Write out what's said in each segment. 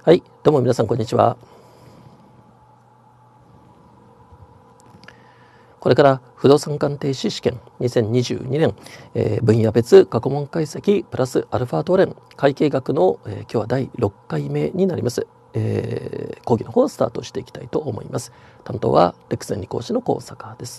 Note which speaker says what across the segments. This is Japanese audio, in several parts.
Speaker 1: はい、どうも皆さんこんにちは。これから不動産鑑定士試験2022年、分野別過去問解析プラスアルファトーレン会計学の、今日は第6回目になります。講義の方をスタートしていきたいと思います。担当はレクセン理講師の高坂です。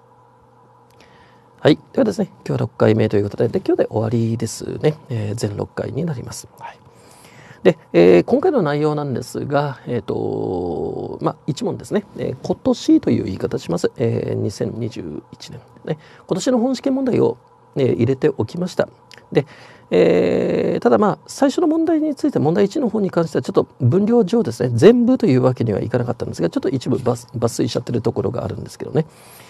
Speaker 1: はい、ではですね、今日は6回目ということで、今日で終わりですね。全6回になります。はい。で、今回の内容なんですが、一問ですね、今年という言い方します。2021年、ね、今年の本試験問題を、入れておきました。で、ただ最初の問題について問題1の方に関してはちょっと分量上ですね、全部というわけにはいかなかったんですが、ちょっと一部抜粋しちゃってるところがあるんですけどね。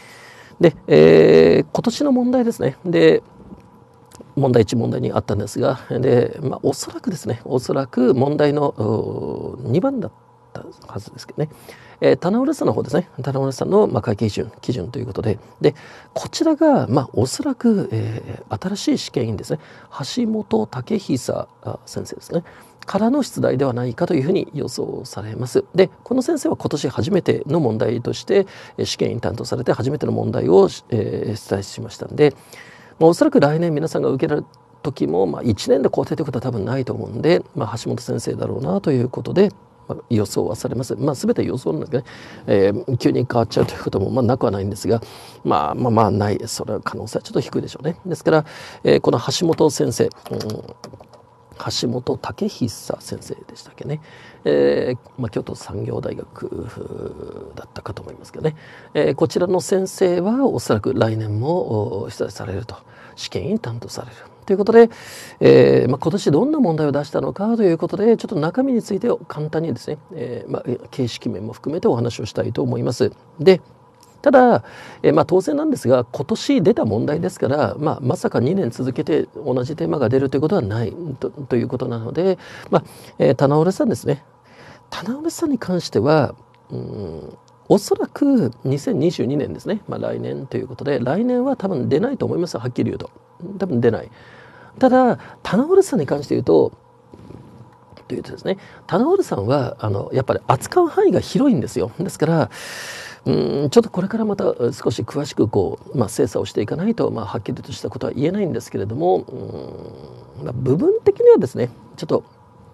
Speaker 1: で、今年の問題ですね。で、問題1問題にあったんですが、で、おそらくですね、おそらく問題の2番だったはずですけどね、棚卸さんの方ですね、棚卸さんの会計基準ということで、こちらがおそらく、新しい試験員ですね、橋本武久先生ですね、からの出題ではないかというふうに予想されます。で、この先生は今年初めての問題として試験員担当されて初めての問題を出題しましたんで、おそらく来年皆さんが受けられる時も、1年で肯定ということは多分ないと思うんで、橋本先生だろうなということで、予想はされます。全て予想なんでね、急に変わっちゃうということもなくはないんですが、ない、それは可能性はちょっと低いでしょうね。ですから、この橋本先生、橋本武久先生でしたっけね、京都産業大学だったかと思いますけどね、こちらの先生はおそらく来年も出題されると、試験員担当されるということで、今年どんな問題を出したのかということで、ちょっと中身について簡単にですね、形式面も含めてお話をしたいと思います。で、ただ、当然なんですが、今年出た問題ですから、まさか2年続けて同じテーマが出るということはないということなので、棚卸さんですね。棚卸さんに関しては、おそらく2022年ですね、来年ということで、来年は多分出ないと思います。はっきり言うと。多分出ない。ただ、棚卸さんに関して言うとですね、棚卸さんはやっぱり扱う範囲が広いんですよ。ですからちょっとこれからまた少し詳しく精査をしていかないと、はっきりとしたことは言えないんですけれども、部分的にはですね、ちょっと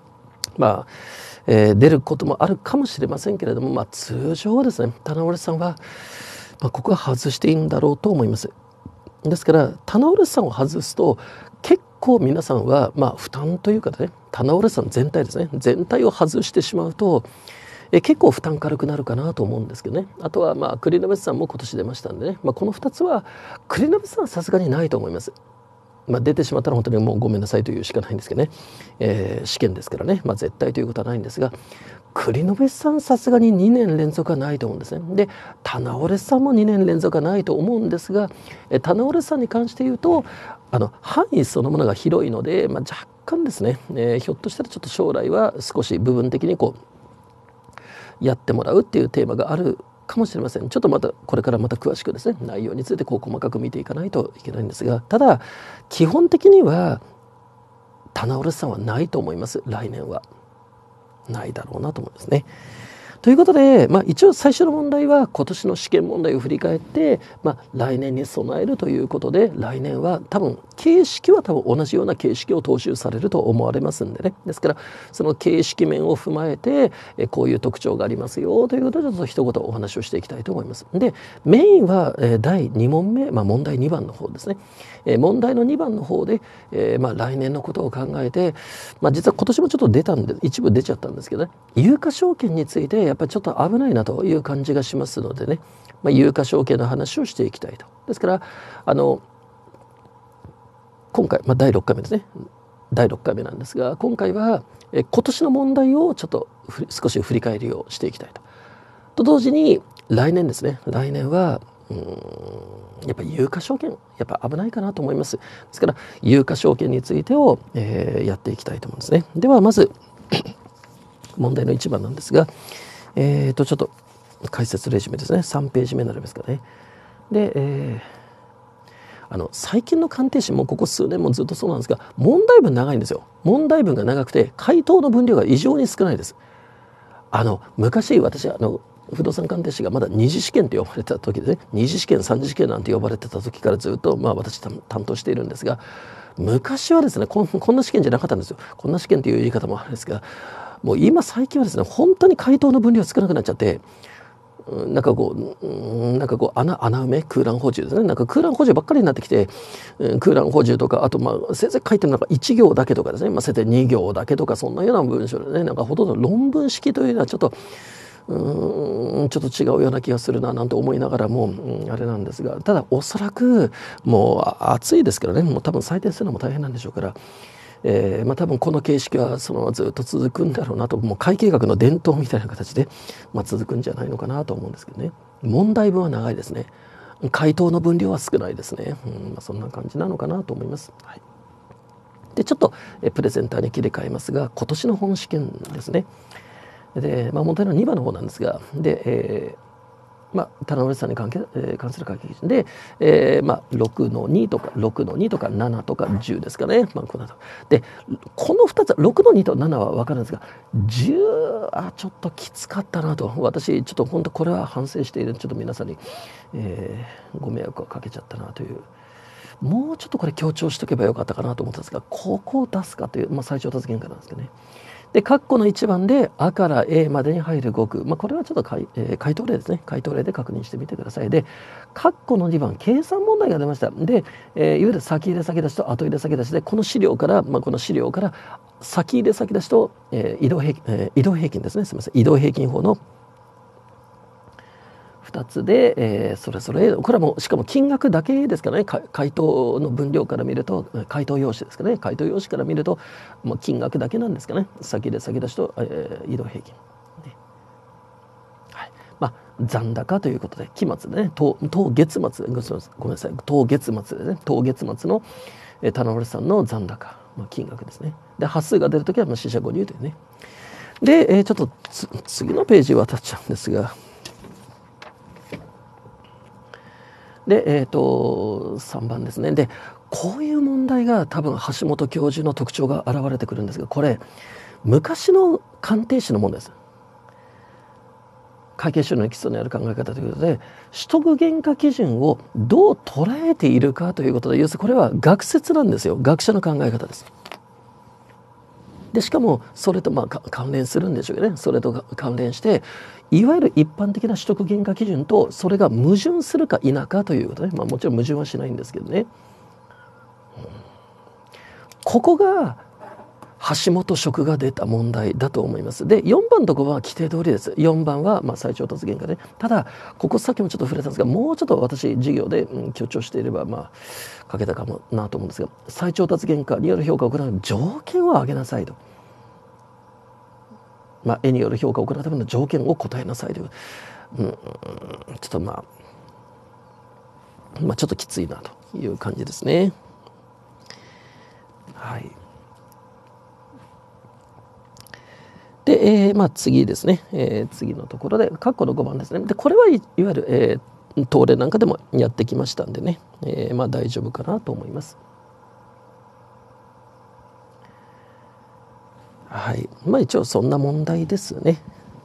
Speaker 1: 出ることもあるかもしれませんけれども、通常はですね、棚卸さんは、ここは外していいんだろうと思います。ですから棚卸さんを外すと結構皆さんは負担というかね、棚卸さん全体ですね、全体を外してしまうと結構負担軽くなるかなと思うんですけどね。あとは栗鍋さんも今年出ましたんでね、この2つは栗鍋さんはさすがにないと思います。出てしまったら本当にもうごめんなさいというしかないんですけどね、試験ですからね、絶対ということはないんですが、栗鍋さんさすがに2年連続はないと思うんですね。で、棚卸さんも2年連続はないと思うんですが、棚卸さんに関して言うと範囲そのものが広いので、若干ですね、ひょっとしたらちょっと将来は少し部分的にやってもらうっていうテーマがあるかもしれません。ちょっとこれからまた詳しくですね、内容について細かく見ていかないといけないんですが、ただ基本的には棚卸さんはないと思います。来年はないだろうなと思うんですね。ということで、一応最初の問題は今年の試験問題を振り返って、来年に備えるということで、来年は多分形式は同じような形式を踏襲されると思われますんでね。ですからその形式面を踏まえてこういう特徴がありますよということで、ちょっと一言お話をしていきたいと思います。で、メインは第2問目、問題2番の方ですね。問題の2番の方で、来年のことを考えて、実は今年もちょっと出たんで、一部出ちゃったんですけどね、有価証券についてやっぱりちょっと危ないなという感じがしますのでね、有価証券の話をしていきたいと。ですから今回、第6回目ですね、第6回目なんですが、今回は今年の問題をちょっと少し振り返りをしていきたいと同時に、来年ですね、来年はやっぱり有価証券やっぱ危ないかなと思います。ですから有価証券についてを、やっていきたいと思うんですね。ではまず問題の1番なんですが、ちょっと解説レジュメですね、3ページ目になりますかね。で、 最近の鑑定士もここ数年もずっとそうなんですが、問題文長いんですよ。問題文が長くて回答の分量が異常に少ないです。昔私不動産鑑定士がまだ二次試験と呼ばれてた時でね、二次試験三次試験なんて呼ばれてた時からずっと私担当しているんですが、昔はですねこんな試験じゃなかったんですよ。こんな試験という言い方もあるんですが、もう今最近はですね本当に回答の分量少なくなっちゃって、なんかこう穴埋め空欄補充ですね、なんか空欄補充ばっかりになってきて、空欄補充とか、あとせいぜい書いてるのが1行だけとかですね、せいぜい2行だけとか、そんなような文章でね、なんかほとんど論文式というのはちょっと違うような気がするななんて思いながらも、あれなんですが、ただおそらくもう暑いですけどね、もう多分採点するのも大変なんでしょうから、多分この形式はずっと続くんだろうなと、もう会計学の伝統みたいな形で、続くんじゃないのかなと思うんですけどね。問題文は長いですね。回答の分量は少ないですね。そんな感じなのかなと思います。はい、でちょっとプレゼンターに切り替えますが、今年の本試験ですね。で、問題の2番の方なんですが、で、棚卸さんに関する書き基準で、6の2とか6の2とか7とか10ですかね。でこの2つ6の2と7は分かるんですが、10ちょっときつかったなと、私ちょっと本当これは反省している、ちょっと皆さんに、ご迷惑をかけちゃったなという。もうちょっとこれ強調しとけばよかったかなと思ったんですが、ここを出すかという、最小達原価なんですけどね。で括弧の1番で「あ」から A までに入る語句、これはちょっと回答例ですね。回答例で確認してみてください。で括弧の2番、計算問題が出ました。で、いわゆる先入れ先出しと後入れ先出しで、この資料から、先入れ先出しと、移動平均ですね、すみません、移動平均法の2つで、それぞれこれはもうしかも金額だけですからね。回答の分量から見ると、回答用紙ですかね、回答用紙から見るともう金額だけなんですかね。先入れ先出しと、移動平均、ね、はい、残高ということで期末でね、当月末、ごめんなさい、当月末でね、当月末の棚卸さんの残高、金額ですね。で端数が出るときは四捨五入というね。で、ちょっと次のページ渡っちゃうんですが、で、3番ですね。でこういう問題が多分橋本教授の特徴が現れてくるんですが、これ昔の鑑定士の問題です。会計処理の基礎にある考え方ということで、取得原価基準をどう捉えているかということで、要するにこれは学説なんですよ。学者の考え方です。でしかもそれと関連するんでしょうけどね。それと関連していわゆる一般的な取得原価基準とそれが矛盾するか否かということね。もちろん矛盾はしないんですけどね。ここが橋本職が出た問題だと思います。で4番と5番は規定通りです。4番は最長達原価で、ただここさっきもちょっと触れたんですが、もうちょっと私授業で強調していれば書けたかもなと思うんですが、最長達原価による評価を行う条件を挙げなさいと。絵による評価を行うための条件を答えなさいという、ちょっとちょっときついなという感じですね。はい。で、次ですね、次のところで括弧の5番ですね。でこれはいわゆる、東例なんかでもやってきましたんでね、大丈夫かなと思います。はい、一応そんな問題ですね。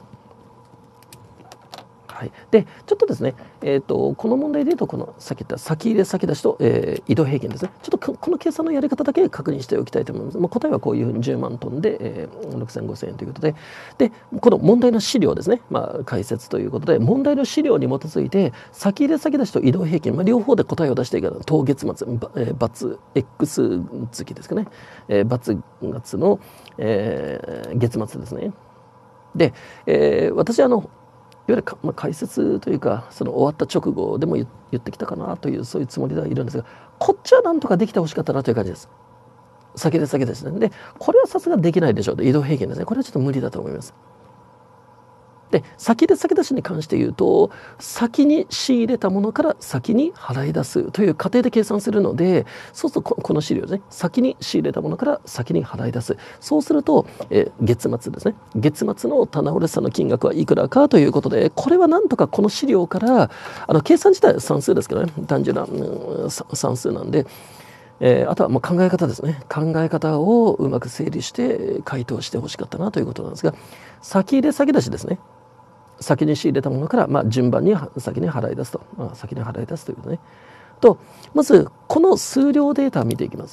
Speaker 1: はい、でちょっとですね、この問題でいうと、このさっき言った先入れ先出しと、移動平均ですね。ちょっとこの計算のやり方だけ確認しておきたいと思います。答えはこういうふうに10万トンで、6000、5000円ということで、この問題の資料ですね、解説ということで、問題の資料に基づいて先入れ先出しと移動平均、両方で答えを出していくから、当月末、×、X 月ですかね、×月の、月末ですね。で、私いわゆる解説というか、その終わった直後でも言ってきたかなという、そういうつもりではいるんですが、こっちはなんとかできてほしかったなという感じです。先ですね。でこれはさすがにできないでしょうと。移動平均ですね。これはちょっと無理だと思います。 で先出先出しに関して言うと先に仕入れたものから先に払い出すという過程で計算するので、そうするとこの資料ですね、先に仕入れたものから先に払い出す。そうすると、月末ですね、月末の棚卸さの金額はいくらかということで、これはなんとかこの資料から計算自体は算数ですけどね、単純な算数なんで、あとはもう考え方ですね。考え方をうまく整理して回答してほしかったなということなんですが、先入れ先出しですね。先に仕入れたものから、順番に先に払い出すと、先に払い出すということね。と、まずこの数量データを見ていきます。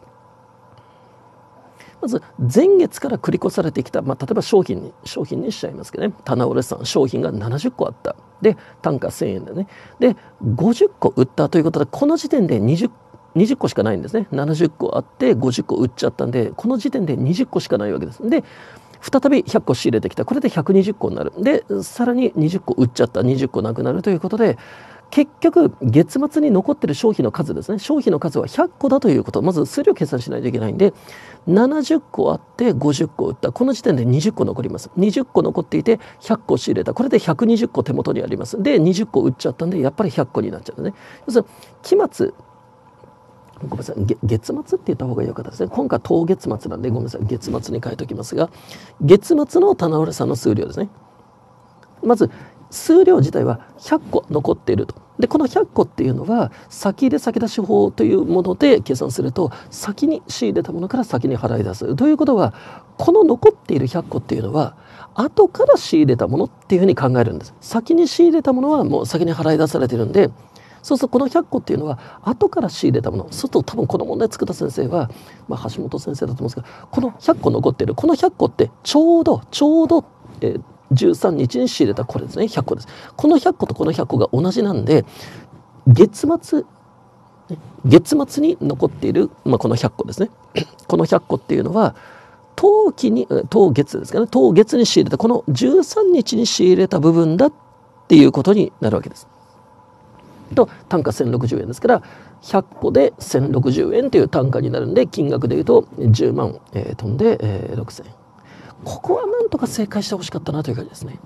Speaker 1: まず前月から繰り越されてきた、例えば商品にしちゃいますけどね、棚卸さん商品が70個あった。で単価1000円でね。で50個売ったということで、この時点で20個しかないんですね。70個あって50個売っちゃったんで、この時点で20個しかないわけです。で再び100個仕入れてきた。これで120個になる。でさらに20個売っちゃった。20個なくなるということで、結局月末に残ってる商品の数ですね、商品の数は100個だということ、まず数量計算しないといけないんで、70個あって50個売った。この時点で20個残ります。20個残っていて100個仕入れた。これで120個手元にあります。で20個売っちゃったんで、やっぱり100個になっちゃうんですね。要するに期末、ごめんなさい、月末って言った方が良かったですね。今回当月末なんでごめんなさい、月末に書いておきますが、月末の棚卸さんの数量ですね。まず数量自体は100個残っていると。でこの100個っていうのは先入れ先出し法というもので計算すると、先に仕入れたものから先に払い出すということは、この残っている100個っていうのは後から仕入れたものっていうふうに考えるんです。先に仕入れたものはもう先に払い出されているんで、そうするとこの100個っていうのは後から仕入れたもの。そうすると多分この問題作った先生は、橋本先生だと思うんですが、この100個残っているこの100個ってちょうど13日に仕入れたこれですね、100個です。この100個とこの100個が同じなんで、月末に残っている、この100個ですねこの100個っていうのは当月ですかね、当月に仕入れたこの13日に仕入れた部分だっていうことになるわけです。と単価1060円ですから、100個で1060円という単価になるんで、金額でいうと10万、飛んで、6000円。ここはなんとか正解してほしかったなという感じですね。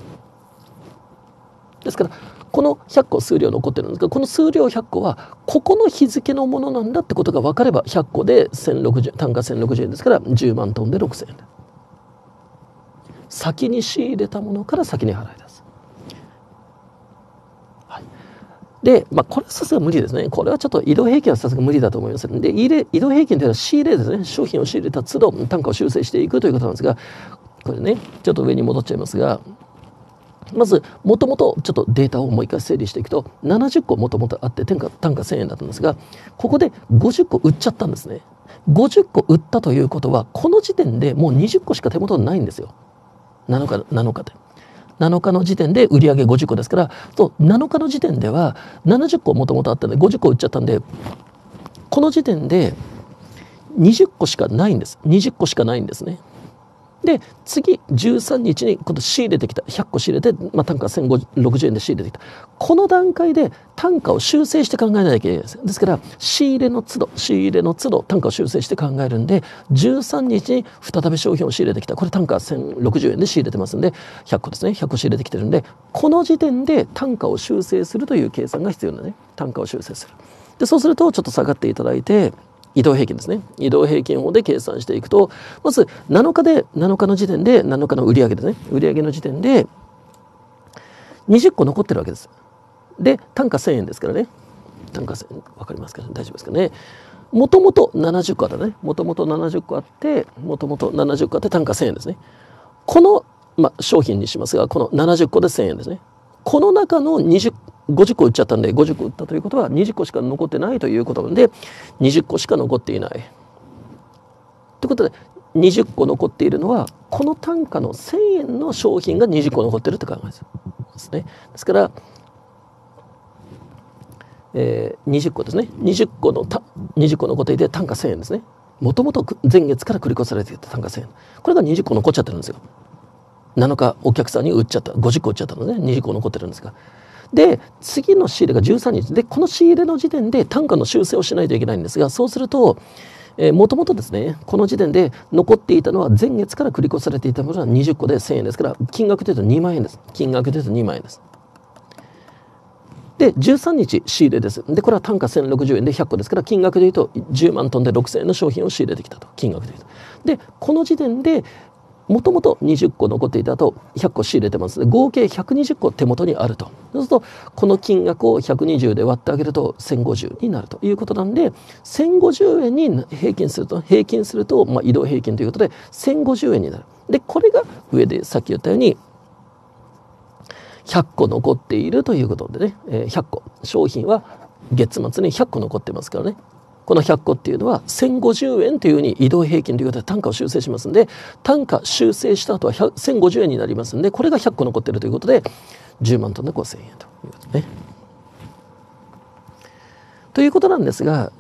Speaker 1: ですからこの100個数量残ってるんですが、この数量100個はここの日付のものなんだってことが分かれば、100個で1060単価1060円ですから10万飛んで6000円。先に仕入れたものから先に払い出す。で、これはさすが無理ですね。これはちょっと移動平均はさすが無理だと思います。で、移動平均というのは仕入れですね。商品を仕入れた都度単価を修正していくということなんですが、これね、ちょっと上に戻っちゃいますが、まずもともとちょっとデータをもう一回整理していくと、70個もともとあって単価1000円だったんですが、ここで50個売っちゃったんですね。50個売ったということは、この時点でもう20個しか手元にないんですよ。7日で。7日の時点で売上50個ですから、7日の時点では70個もともとあったんで50個売っちゃったんで、この時点で20個しかないんです。20個しかないんですね。で次13日に今度仕入れてきた100個仕入れて、単価1060円で仕入れてきた。この段階で単価を修正して考えなきゃいけないです。ですから仕入れの都度単価を修正して考えるんで、13日に再び商品を仕入れてきた。これ単価1060円で仕入れてますんで、100個ですね、100個仕入れてきてるんで、この時点で単価を修正するという計算が必要なね。単価を修正する。でそうするとちょっと下がっていただいて、移動平均ですね。移動平均法で計算していくと、まず7日の時点で7日の売上ですね。売上の時点で20個残ってるわけです。で単価1000円ですからね。単価1000円分かりますかね、大丈夫ですかね。もともと70個あったね。もともと70個あって単価1000円ですね。この、商品にしますが、この70個で1000円ですね。この中の50個売っちゃったんで、50個売ったということは20個しか残ってないということなんで、20個しか残っていない。ということで20個残っているのは、この単価の1000円の商品が20個残っているって考えですね。ですから20個ですね。20個残っていて単価1000円ですね。もともと前月から繰り越されていた単価1000円。これが20個残っちゃってるんですよ。7日お客さんに売っちゃった。50個売っちゃったので、20個残ってるんですが。で次の仕入れが13日で、この仕入れの時点で単価の修正をしないといけないんですが、そうするともともとですね、この時点で残っていたのは前月から繰り越されていたものは20個で1000円ですから、金額でいうと2万円です。金額でいうと2万円です。で、13日仕入れです。で、これは単価1060円で100個ですから、金額でいうと10万トンで6000円の商品を仕入れてきたと。金額でいうと。で、この時点で、もともと20個残っていたと100個仕入れてますので、合計120個手元にあると。そうすると、この金額を120で割ってあげると1050になるということなんで、1050円に平均すると、移動平均ということで1050円になる。で、これが上でさっき言ったように、100個残っているということでね、100個。商品は月末に100個残ってますからね。この100個っていうのは1050円というふうに移動平均ということで単価を修正しますんで、単価修正した後は1050円になりますんで、これが100個残っているということで、10万トンで5000円ということね。ということなんですが、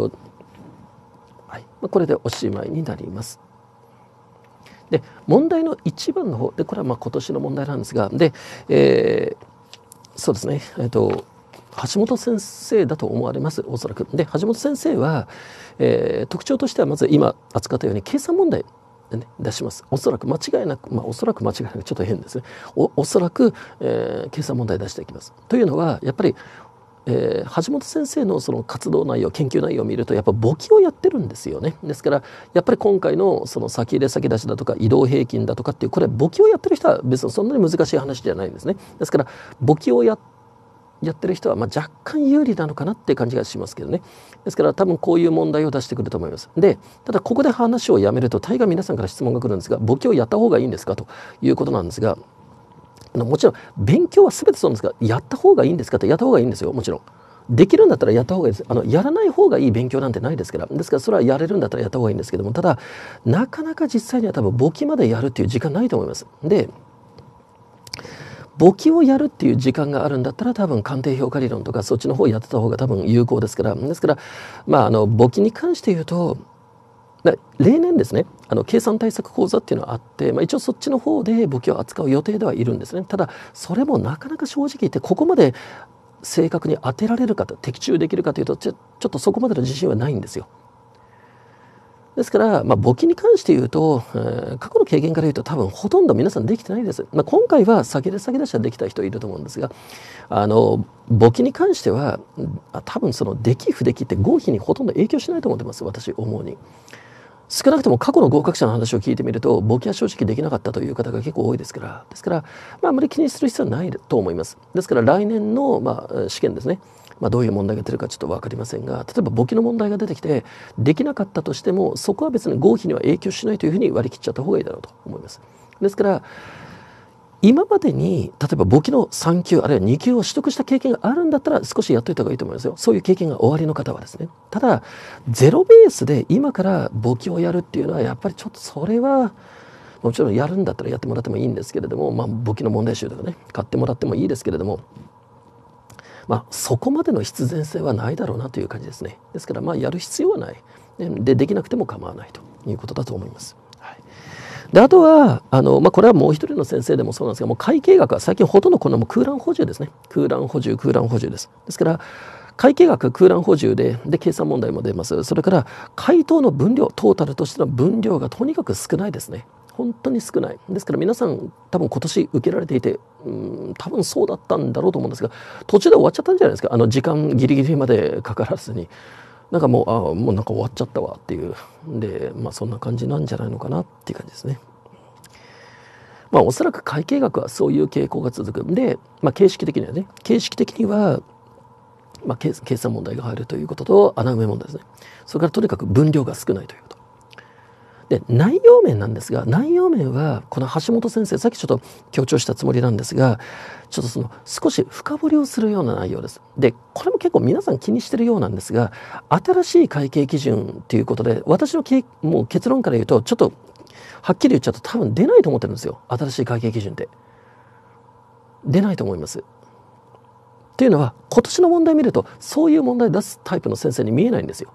Speaker 1: これでおしまいになります。で、問題の1番の方で、これは今年の問題なんですが、で、そうですね、橋本先生だと思われます、おそらく。で、橋本先生は、特徴としてはまず今扱ったように計算問題で、ね、出します。おそらく間違いなく、おそらく間違いなくちょっと変ですね。おそらく、計算問題出していきます。というのはやっぱり、橋本先生のその活動内容、研究内容を見るとやっぱ簿記をやってるんですよね。ですからやっぱり今回のその先入れ先出しだとか移動平均だとかっていう、これ簿記をやってる人は別にそんなに難しい話じゃないんですね。ですから簿記をやってる人は若干有利なのかなっていう感じがしますけどね。ですから多分こういう問題を出してくると思います。で、ただここで話をやめると大概皆さんから質問が来るんですが、簿記をやった方がいいんですかということなんですが、もちろん勉強は全てそうなんですが、やった方がいいんですかって、やった方がいいんですよ。もちろんできるんだったらやった方がいいです。やらない方がいい勉強なんてないですから。ですからそれはやれるんだったらやった方がいいんですけども、ただなかなか実際には多分簿記までやるっていう時間ないと思います。で、簿記をやるっていう時間があるんだったら多分鑑定評価理論とかそっちの方をやってた方が多分有効ですから。ですから簿記に関して言うと、例年ですね、計算対策講座っていうのはあって、一応そっちの方で簿記を扱う予定ではいるんですね。ただそれもなかなか正直言ってここまで正確に当てられるかと、的中できるかというとちょっとそこまでの自信はないんですよ。ですから、簿記に関して言うと、過去の経験から言うと多分ほとんど皆さんできてないです。今回は先出しはできた人いると思うんですが、簿記に関しては多分その出来不出来って合否にほとんど影響しないと思ってます、私思うに。少なくとも過去の合格者の話を聞いてみると簿記は正直できなかったという方が結構多いですから、あまり気にする必要はないと思います。ですから来年の試験ですね、どういう問題が出るかちょっと分かりませんが、例えば簿記の問題が出てきてできなかったとしてもそこは別に合否には影響しないというふうに割り切っちゃった方がいいだろうと思います。ですから今までに例えば簿記の3級あるいは2級を取得した経験があるんだったら少しやっといた方がいいと思いますよ。そういう経験がおありの方はですね。ただゼロベースで今から簿記をやるっていうのはやっぱりちょっとそれはもちろんやるんだったらやってもらってもいいんですけれども、簿記の問題集とかね買ってもらってもいいですけれども、そこまでの必然性はないだろうなという感じですね。ですからやる必要はない。できなくても構わないということだと思います。で、あとはこれはもう一人の先生でもそうなんですが、もう会計学は最近ほとんどこの空欄補充ですね。空欄補充です。ですから会計学空欄補充で計算問題も出ます。それから回答の分量、トータルとしての分量がとにかく少ないですね。本当に少ない。ですから皆さん多分今年受けられていて、多分そうだったんだろうと思うんですが、途中で終わっちゃったんじゃないですか。時間ギリギリまでかからずに。なんかもうなんか終わっちゃったわっていう。で、そんな感じなんじゃないのかなっていう感じですね。おそらく会計学はそういう傾向が続く。で、形式的には計算問題が入るということと穴埋め問題ですね。それからとにかく分量が少ないということ。で、内容面なんですが、内容面はこの橋本先生、さっきちょっと強調したつもりなんですが、ちょっと少し深掘りをするような内容です。で、これも結構皆さん気にしてるようなんですが、新しい会計基準ということで、私のもう結論から言うと、ちょっとはっきり言っちゃうと多分出ないと思ってるんですよ。新しい会計基準って。出ないと思います。というのは、今年の問題見ると、そういう問題出すタイプの先生に見えないんですよ。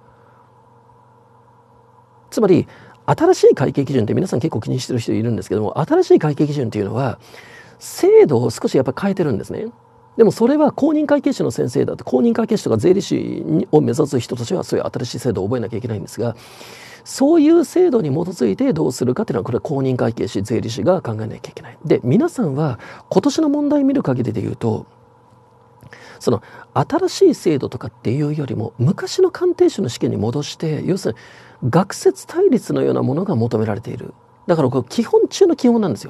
Speaker 1: つまり、新しい会計基準って皆さん結構気にしてる人いるんですけども、新しい会計基準っていうのは制度を少しやっぱり変えてるんですね。 でもそれは公認会計士の先生だと、公認会計士とか税理士を目指す人たちはそういう新しい制度を覚えなきゃいけないんですが、そういう制度に基づいてどうするかっていうのは、これは公認会計士、税理士が考えなきゃいけない。で、皆さんは今年の問題見る限りで言うと、その新しい制度とかっていうよりも昔の鑑定士の試験に戻して、要するに学説対立のようなものが求められている。だからこれ基本中の基本なんですよ。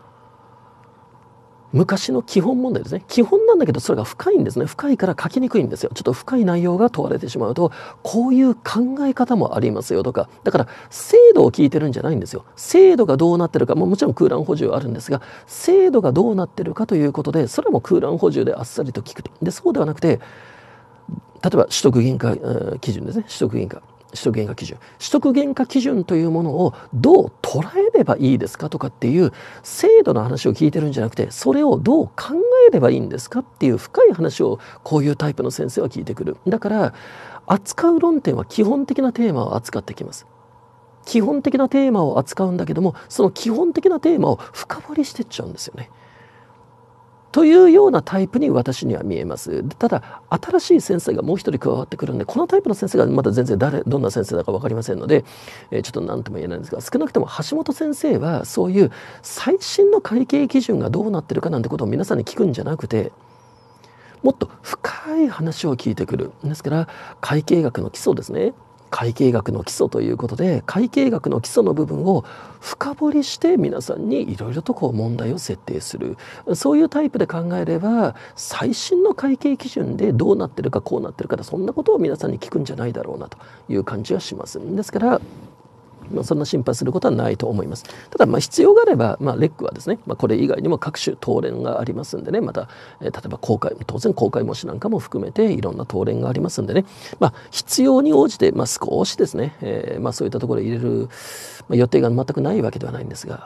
Speaker 1: 昔の基本問題ですね。基本なんだけどそれが深いんですね。深いから書きにくいんですよ。ちょっと深い内容が問われてしまうと、こういう考え方もありますよとか、だから制度を聞いてるんじゃないんですよ。制度がどうなってるか、もちろん空欄補充はあるんですが、制度がどうなってるかということで、それも空欄補充であっさりと聞くと。で、そうではなくて、例えば取得原価基準ですね。取得原価基準。取得原価基準というものをどう捉えればいいですかとかっていう制度の話を聞いてるんじゃなくて、それをどう考えればいいんですかっていう深い話をこういうタイプの先生は聞いてくる。だから扱う論点は基本的なテーマを扱ってきます。基本的なテーマを扱うんだけども、その基本的なテーマを深掘りしていっちゃうんですよね。というようなタイプに私には見えます。ただ新しい先生がもう一人加わってくるんで、このタイプの先生がまだ全然どんな先生だか分かりませんので、ちょっと何とも言えないんですが、少なくとも橋本先生はそういう最新の会計基準がどうなってるかなんてことを皆さんに聞くんじゃなくて、もっと深い話を聞いてくる。ですから会計学の基礎ですね。会計学の基礎ということで、会計学の基礎の部分を深掘りして皆さんにいろいろと問題を設定する。そういうタイプで考えれば、最新の会計基準でどうなってるかこうなってるか、そんなことを皆さんに聞くんじゃないだろうなという感じがします。ですからそんな心配することはないと思います。ただ必要があれば、レックはですね、これ以外にも各種答練がありますんでね、また、例えば当然公開模試なんかも含めていろんな答練がありますんでね、必要に応じて、少しですね、そういったところに入れる、予定が全くないわけではないんですが、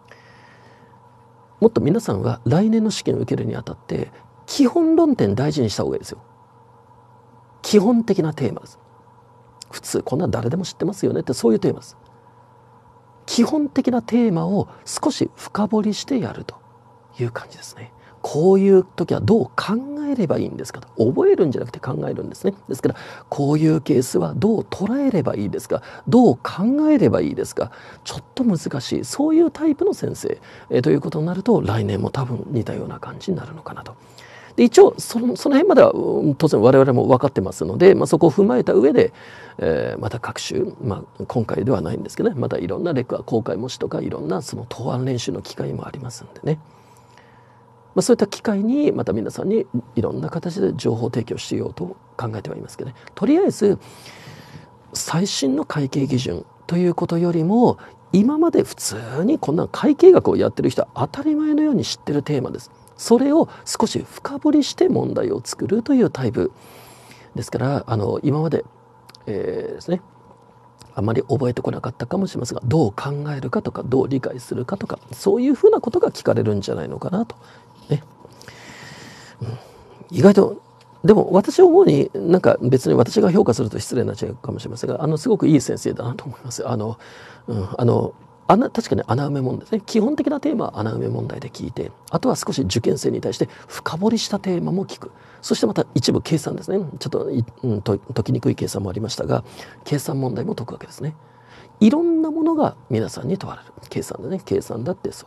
Speaker 1: もっと皆さんは来年の試験を受けるにあたって基本論点大事にした方がいいですよ。基本的なテーマです。普通こんな誰でも知ってますよねって、そういうテーマです。基本的なテーマを少し深掘りしてやるという感じですね。こういう時はどう考えればいいんですかと。覚えるんじゃなくて考えるんですね。ですからこういうケースはどう捉えればいいですか、どう考えればいいですか、ちょっと難しい、そういうタイプの先生、ということになると、来年も多分似たような感じになるのかなと。で一応その辺までは当然我々も分かってますので、そこを踏まえた上で、また各種、今回ではないんですけどね、またいろんなレクは公開模試とかいろんなその答案練習の機会もありますんでね、そういった機会にまた皆さんにいろんな形で情報提供しようと考えてはいますけどね、とりあえず最新の会計基準ということよりも、今まで普通にこんな会計学をやってる人は当たり前のように知ってるテーマです。それを少し深掘りして問題を作るというタイプですから、今まで、ですね、あまり覚えてこなかったかもしれませんが、どう考えるかとかどう理解するかとか、そういうふうなことが聞かれるんじゃないのかなと、ね、意外とでも私は思うに、別に私が評価すると失礼になっちゃうかもしれませんが、すごくいい先生だなと思います。確かに穴埋め問題ですね。基本的なテーマは穴埋め問題で聞いて、あとは少し受験生に対して深掘りしたテーマも聞く。そしてまた一部計算ですね。ちょっと解きにくい計算もありましたが、計算問題も解くわけですね。いろんなものが皆さんに問われる。計算でね、計算だってそう。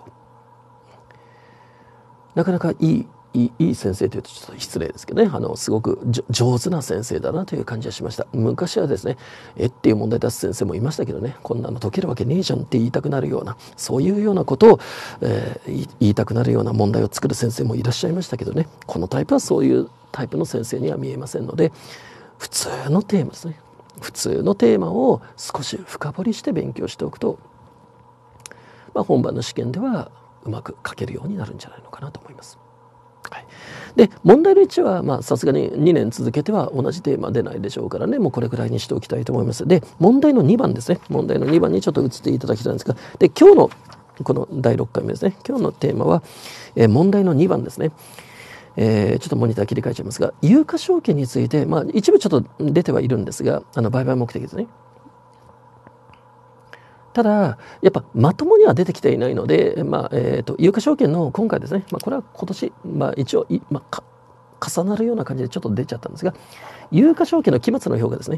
Speaker 1: なかなかいい先生というとちょっと失礼ですけどね、すごく上手な先生だなという感じがしました。昔はですね、っていう問題出す先生もいましたけどね、こんなの解けるわけねえじゃんって言いたくなるような、そういうようなことを、言いたくなるような問題を作る先生もいらっしゃいましたけどね、このタイプはそういうタイプの先生には見えませんので、普通のテーマですね、普通のテーマを少し深掘りして勉強しておくと、本番の試験ではうまく書けるようになるんじゃないのかなと思います。はい、で問題の1はさすがに2年続けては同じテーマ出ないでしょうからね、もうこれくらいにしておきたいと思います。で問題の2番ですね、問題の2番にちょっと移っていただきたいんですが、で今日のこの第6回目ですね、今日のテーマは、問題の2番ですね。ちょっとモニター切り替えちゃいますが、有価証券について、一部ちょっと出てはいるんですが、売買目的ですね。ただやっぱまともには出てきていないので、有価証券の今回ですね、これは今年、一応重なるような感じでちょっと出ちゃったんですが、有価証券の期末の評価ですね。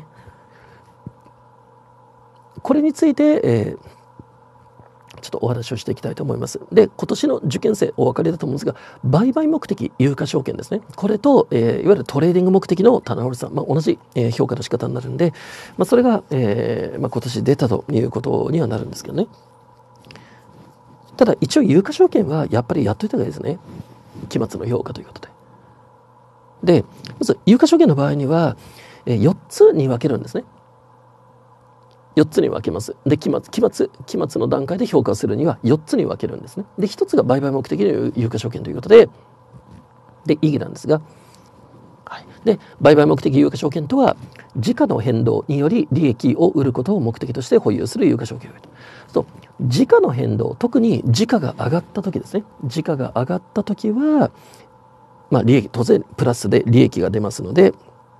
Speaker 1: これについて、ちょっとお話をしていきたいと思います。で、今年の受験生お分かりだと思うんですが、売買目的有価証券ですね。これと、いわゆるトレーディング目的の棚卸さん、同じ、評価の仕方になるんで、それが、今年出たということにはなるんですけどね。ただ一応有価証券はやっぱりやっといた方がいいですね。期末の評価ということで。で、まず有価証券の場合には、4つに分けるんですね。4つに分けます。で、期末の段階で評価するには4つに分けるんですね。で、1つが売買目的の有価証券ということで、意義なんですが、はい、で、売買目的有価証券とは、時価の変動により利益を売ることを目的として保有する有価証券。そう、時価の変動、特に時価が上がった時ですね。時価が上がった時は、利益、当然プラスで利益が出ますので、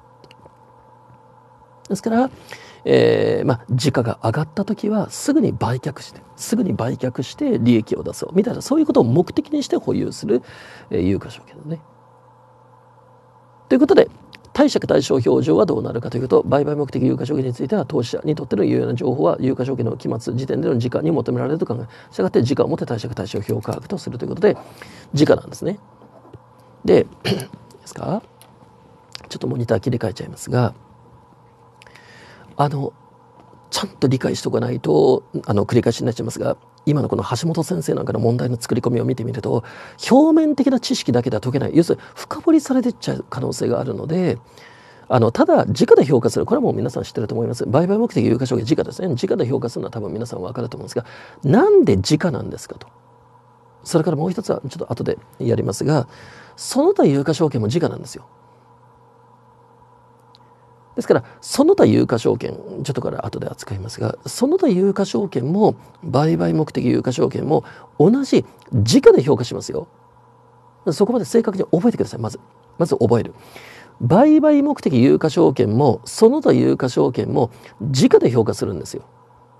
Speaker 1: ですから、時価が上がった時はすぐに売却して利益を出そうみたいな、そういうことを目的にして保有する、有価証券ですね。ということで、貸借対照表上はどうなるかというと、売買目的有価証券については投資者にとっての有用な情報は有価証券の期末時点での時価に求められると考え、したがって時価をもって貸借対照表価格とするということで、時価なんですね。で、ですか、ちょっとモニター切り替えちゃいますが、ちゃんと理解しておかないと繰り返しになっちゃいますが、今のこの橋本先生なんかの問題の作り込みを見てみると、表面的な知識だけでは解けない、要するに深掘りされていっちゃう可能性があるので、ただ時価で評価する、これはもう皆さん知ってると思います。売買目的有価証券時価ですね。時価で評価するのは多分皆さん分かると思うんですが、なんで時価なんですかと。それからもう一つはちょっと後でやりますが、その他有価証券も時価なんですよ。ですからその他有価証券、ちょっとから後で扱いますが、その他有価証券も売買目的有価証券も同じ時価で評価しますよ。そこまで正確に覚えてください。まず覚える。売買目的有価証券もその他有価証券も時価で評価するんですよ。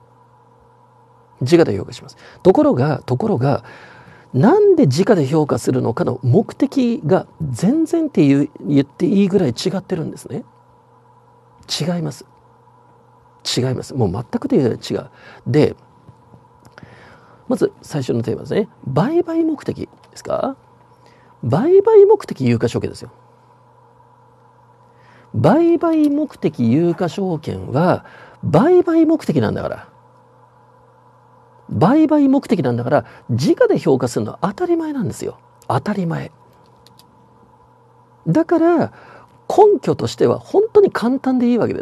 Speaker 1: 時価で評価します。ところがなんで時価で評価するのかの目的が全然って言っていいぐらい違ってるんですね。違います。もう全くというぐらい違う。で、まず最初のテーマですね。売買目的ですか？売買目的有価証券ですよ。売買目的有価証券は売買目的なんだから。売買目的なんだから、時価で評価するのは当たり前なんですよ。当たり前。だから根拠としては本当に簡単でいいわけです。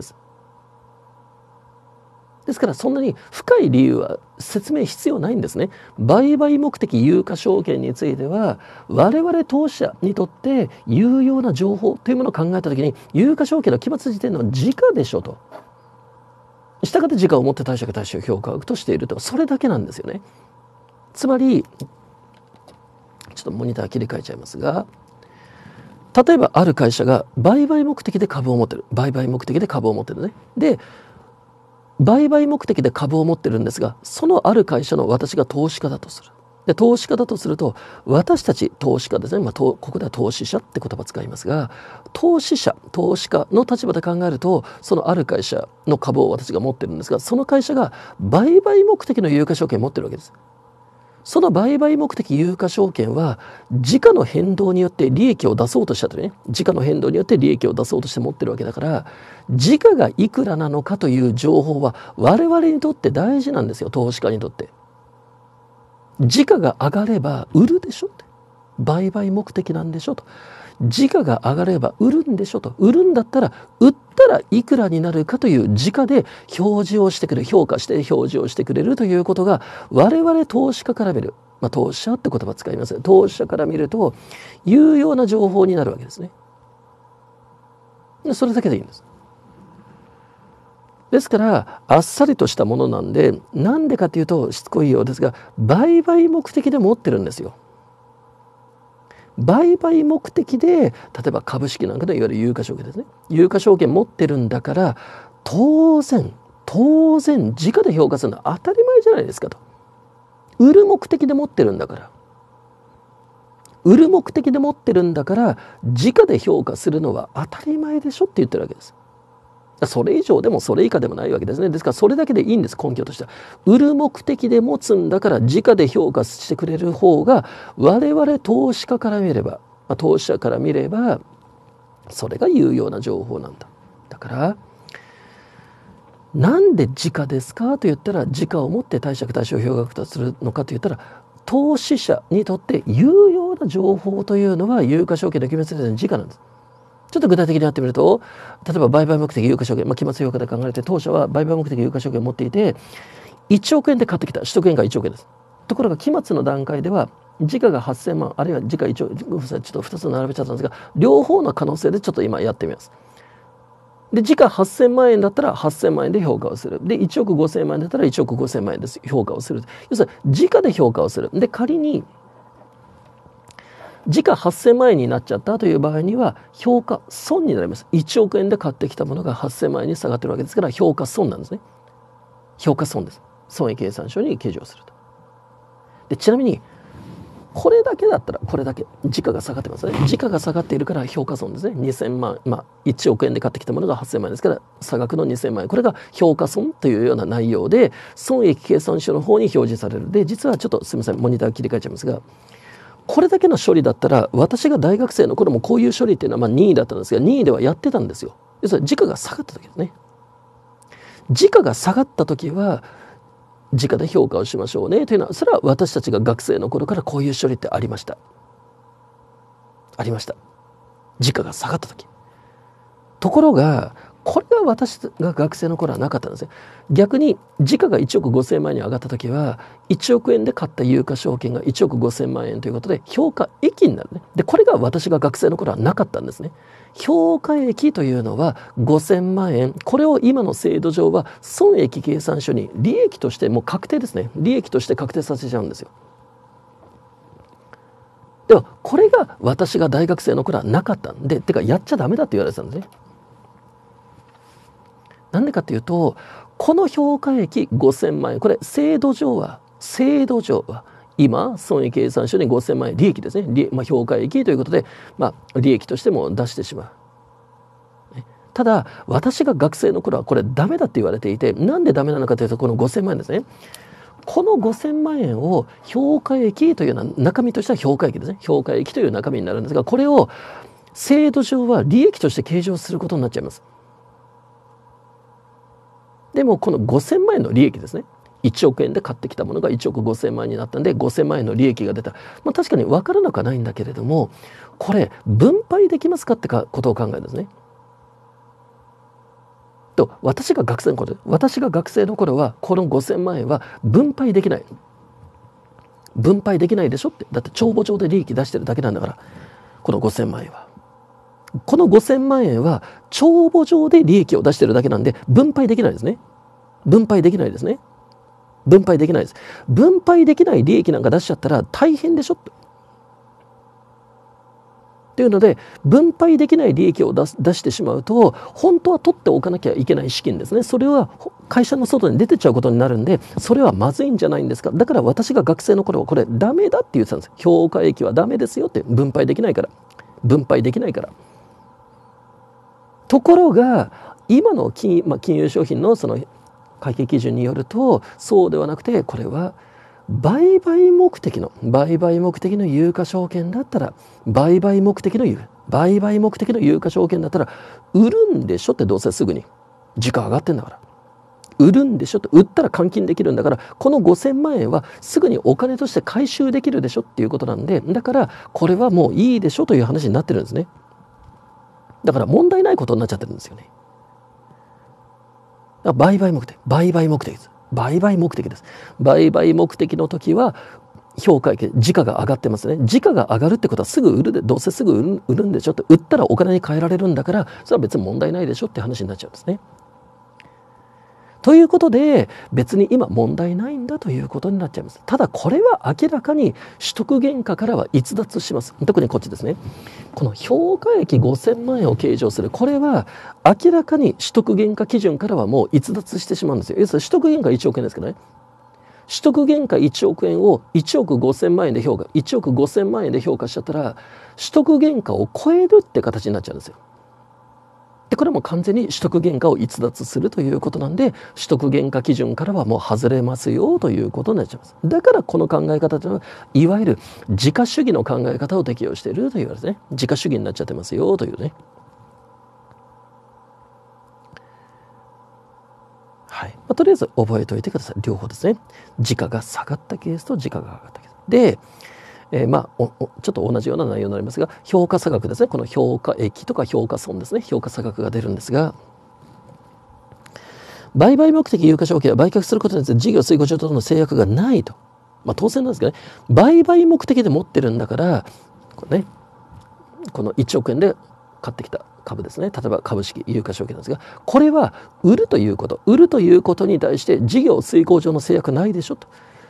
Speaker 1: ですからそんなに深い理由は説明必要ないんですね。売買目的有価証券については我々投資者にとって有用な情報というものを考えたときに、有価証券の期末時点の時価でしょと。したがって時価をもって貸借対照評価額としていると、それだけなんですよね。つまりちょっとモニター切り替えちゃいますが、例えばある会社が売買目的で株を持ってる。ね。で、売買目的で株を持ってるんですが、そのある会社の私が投資家だとする。で、投資家だとすると、私たち投資家ですね。ここでは投資者って言葉を使いますが、投資家の立場で考えると、そのある会社の株を私が持ってるんですが、その会社が売買目的の有価証券を持ってるわけです。その売買目的有価証券は時価の変動によって利益を出そうとしたとね、時価の変動によって利益を出そうとして持ってるわけだから、時価がいくらなのかという情報は我々にとって大事なんですよ。投資家にとって。時価が上がれば売るでしょって、売買目的なんでしょと。時価が上がれば売るんでしょと。売るんだったら売ったらいくらになるかという時価で表示をしてくれる、評価して表示をしてくれるということが、我々投資家から見る、投資者って言葉使います。投資者から見ると有用な情報になるわけですね。それだけでいいんです。ですからあっさりとしたものなんで、なんでかというとしつこいようですが、売買目的で持ってるんですよ。売買目的で、例えば株式なんかのいわゆる有価証券ですね。有価証券持ってるんだから、当然時価で評価するのは当たり前じゃないですかと。売る目的で持ってるんだから。 売る目的で持ってるんだから時価で評価するのは当たり前でしょって言ってるわけです。それ以上でもそれ以下でもないわけですね。ですからそれだけでいいんです、根拠としては。売る目的で持つんだから時価で評価してくれる方が我々投資家から見れば、投資者から見ればそれが有用な情報なんだ。だからなんで時価ですかと言ったら、時価をもって貸借対照表額とするのかと言ったら、投資者にとって有用な情報というのは有価証券の期末の時価なんです。ちょっと具体的にやってみると、例えば売買目的有価証券、期末評価で考えて当社は売買目的有価証券を持っていて1億円で買ってきた、取得円が1億円です。ところが期末の段階では時価が8000万あるいは時価1億円、ちょっと2つ並べちゃったんですが、両方の可能性でちょっと今やってみます。で時価8000万円だったら8000万円で評価をする。で1億5000万円だったら1億5000万円です評価をする。要するに時価で評価をする。で仮に時価8000万円になっちゃったという場合には評価損になります。1億円で買ってきたものが8000万円に下がってるわけですから、評価損なんですね。評価損です。損益計算書に計上すると。でちなみにこれだけだったら、これだけ時価が下がってますね。時価が下がっているから評価損ですね。2000万、1億円で買ってきたものが8000万円ですから差額の2000万円、これが評価損というような内容で損益計算書の方に表示される。で実はちょっとすみません、モニター切り替えちゃいますが、これだけの処理だったら私が大学生の頃もこういう処理っていうのは任意だったんですが、任意ではやってたんですよ。要するに時価が下がった時ですね。時価が下がった時は時価で評価をしましょうねというのは、それは私たちが学生の頃からこういう処理ってありました。ありました。時価が下がった時。ところがこれが私が学生の頃はなかったんですよ。逆に時価が1億5000万円に上がった時は1億円で買った有価証券が1億5000万円ということで評価益になるね。でこれが私が学生の頃はなかったんですね。評価益というのは5000万円、これを今の制度上は損益計算書に利益としてもう確定ですね。利益として確定させちゃうんですよ。ではこれが私が大学生の頃はなかったんで、てかやっちゃダメだって言われてたんですね。なんでかというと、この評価益5000万円、これ制度上は今損益計算書に5000万円利益ですね、評価益ということで、利益としても出してしまう。ただ私が学生の頃はこれダメだって言われていて、なんでダメなのかというと、この5000万円ですね。この5000万円を評価益というような中身としては評価益ですね。評価益という中身になるんですが、これを制度上は利益として計上することになっちゃいます。でもこの5000万円の利益ですね。1億円で買ってきたものが1億5000万円になったんで5000万円の利益が出た。確かに分からなくはないんだけれども、これ分配できますかってことを考えるんですね。と私が学生の頃はこの5000万円は分配できない。分配できないでしょって。だって帳簿上で利益出してるだけなんだから、この5000万円は。この5000万円は帳簿上で利益を出してるだけなんで分配できないですね。分配できないですね。分配できないです。分配できない利益なんか出しちゃったら大変でしょっていうので、分配できない利益を出してしまうと本当は取っておかなきゃいけない資金ですね。それは会社の外に出てっちゃうことになるんで、それはまずいんじゃないんですか。だから私が学生の頃はこれダメだって言ってたんです。評価益はダメですよって。分配できないから。ところが今の金融商品のその会計基準によるとそうではなくて、これは売買目的の有価証券だったら売買目的の有価証券だったら売るんでしょって。どうせすぐに時価上がってんだから売るんでしょって。売ったら換金できるんだから、この5000万円はすぐにお金として回収できるでしょっていうことなんで、だからこれはもういいでしょという話になってるんですね。だから問題ないことになっちゃってるんですよね。売買目的です。売買目的の時は評価益、時価が上がってますね。時価が上がるってことはすぐ売るで、どうせすぐ売るんでしょって。売ったらお金に換えられるんだから、それは別に問題ないでしょって話になっちゃうんですね。ということで別に今問題ないんだということになっちゃいます。ただこれは明らかに取得原価からは逸脱します。特にこっちですね。この評価益5000万円を計上する、これは明らかに取得原価基準からはもう逸脱してしまうんですよ。要するに取得原価1億円ですけどね、 取得原価1億円を1億5,000万円で評価、1億5,000万円で評価しちゃったら、取得原価を超えるって形になっちゃうんですよ。でこれも完全に取得原価を逸脱するということなんで、取得原価基準からはもう外れますよということになっちゃいます。だからこの考え方というのは、いわゆる時価主義の考え方を適用しているというわけですね。時価主義になっちゃってますよというね。はい。とりあえず覚えておいてください。両方ですね。時価が下がったケースと時価が上がったケースで、ちょっと同じような内容になりますが、評価差額ですね。この評価益とか評価損ですね。評価差額が出るんですが、売買目的有価証券は売却することによって事業遂行上との制約がないと。当然なんですけどね、売買目的で持ってるんだから、この1億円で買ってきた株ですね。例えば株式有価証券なんですが、これは売るということに対して事業遂行上の制約ないでしょと。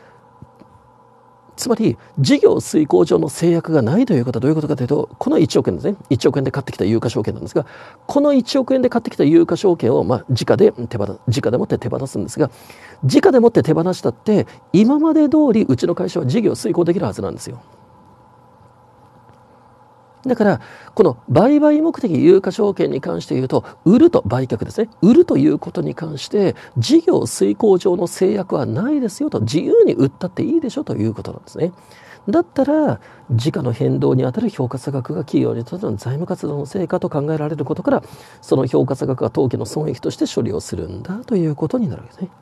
Speaker 1: つまり事業遂行上の制約がないということはどういうことかというと、この1億円ですね。1億円で買ってきた有価証券なんですが、この1億円で買ってきた有価証券を時価でもって手放すんですが、時価でもって手放したって今まで通りうちの会社は事業遂行できるはずなんですよ。だからこの売買目的有価証券に関して言うと、売ると売却ですね、売るということに関して事業遂行上の制約はないですよと、自由に売ったっていいでしょということなんですね。だったら時価の変動にあたる評価差額が企業にとっての財務活動の成果と考えられることから、その評価差額が当期の損益として処理をするんだということになるわけですね。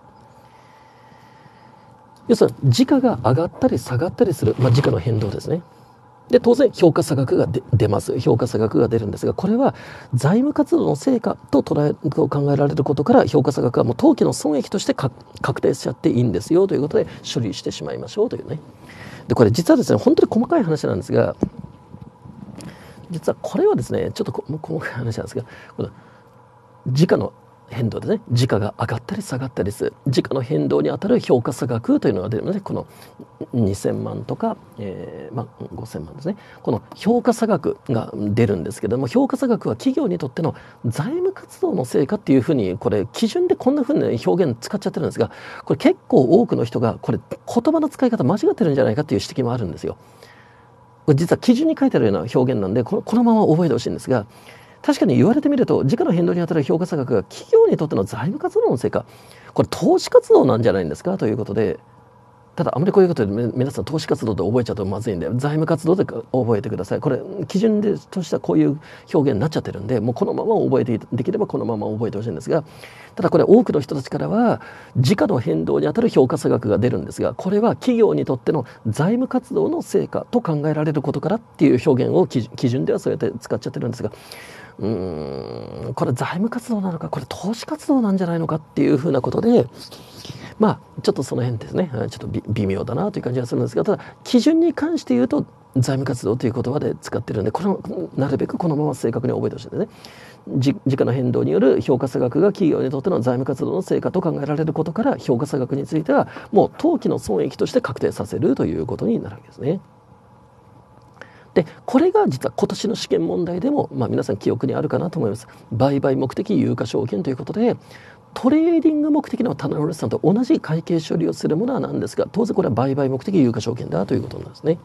Speaker 1: 要するに時価が上がったり下がったりする、時価の変動ですね。で当然評価差額が出ます。評価差額が出るんですが、これは財務活動の成果と考えられることから、評価差額はもう当期の損益として確定しちゃっていいんですよということで処理してしまいましょうというね。でこれ実はですね、本当に細かい話なんですが、実はこれはですね、ちょっと細かい話なんですが、この時価の変動ですね、時価が上がったり下がったりする時価の変動にあたる評価差額というのが出るので、この2,000万とか、5,000万ですね、この評価差額が出るんですけども、評価差額は企業にとっての財務活動の成果っていうふうに、これ基準でこんなふうに表現使っちゃってるんですが、これ結構多くの人がこれ言葉の使い方間違ってるんじゃないかっていう指摘もあるんですよ。これ実は基準に書いてあるような表現なんで、このまま覚えてほしいんですが、確かに言われてみると、時価の変動にあたる評価差額が企業にとっての財務活動の成果、これ投資活動なんじゃないんですかということで、ただあまりこういうことで皆さん投資活動で覚えちゃうとまずいんで、財務活動で覚えてください。これ基準でとしたこういう表現になっちゃってるんで、もうこのまま覚えて、できればこのまま覚えてほしいんですが、ただこれ多くの人たちからは時価の変動にあたる評価差額が出るんですが、これは企業にとっての財務活動の成果と考えられることからっていう表現を基準ではそうやって使っちゃってるんですが、これ財務活動なのか、これ投資活動なんじゃないのかっていうふうなことで、ちょっとその辺ですね、ちょっと微妙だなという感じがするんですが、ただ基準に関して言うと財務活動という言葉で使ってるんで、なるべくこのまま正確に覚えてほしいんですね。時価の変動による評価差額が企業にとっての財務活動の成果と考えられることから、評価差額についてはもう当期の損益として確定させるということになるわけですね。でこれが実は今年の試験問題でも、皆さん記憶にあるかなと思います。売買目的有価証券ということで、トレーディング目的の棚卸さんと同じ会計処理をするものはなんですが、当然これは売買目的有価証券だということなんですね。